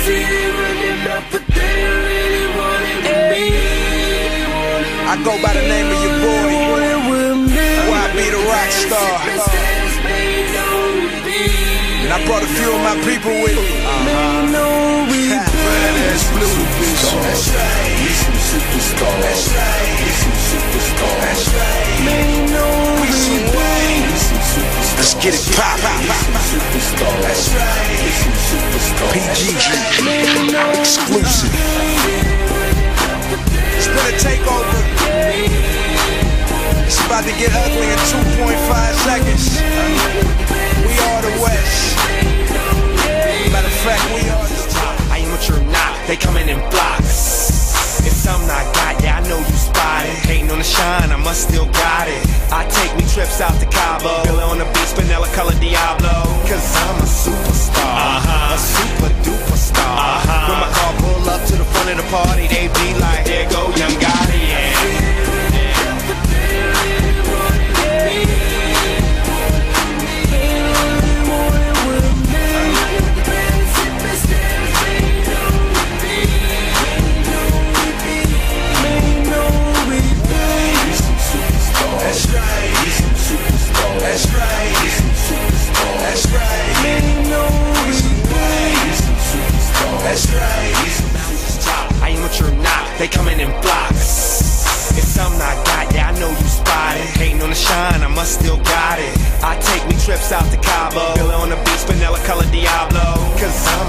I go by the name of your boy, YB the rock star. And I brought a few of my people with me. Badass blue. That's right. We some superstars. That's right. We some superstars. That's right. We some superstars. Let's get it pop. That's right. We some superstars. PG exclusive. It's been a takeover. It's about to get ugly in 2.5 seconds. We are the West. Matter of fact, we are the top. I am what you're not, they coming in blocks. It's something I got, yeah, I know you spotted. Hating on the shine, I must still got it. I take me trips out to Cabo, Billy on the beach, vanilla color Diablo. Cause I'm a superstar, a super duper star. When my car pull up to the front of the party, they be like, there go young Gotti, yeah. They coming in blocks. It's something I got, yeah, I know you spotted. Hating on the shine, I must still got it. I take me trips out to Cabo, Billy on the beach, vanilla color Diablo. Cause I'm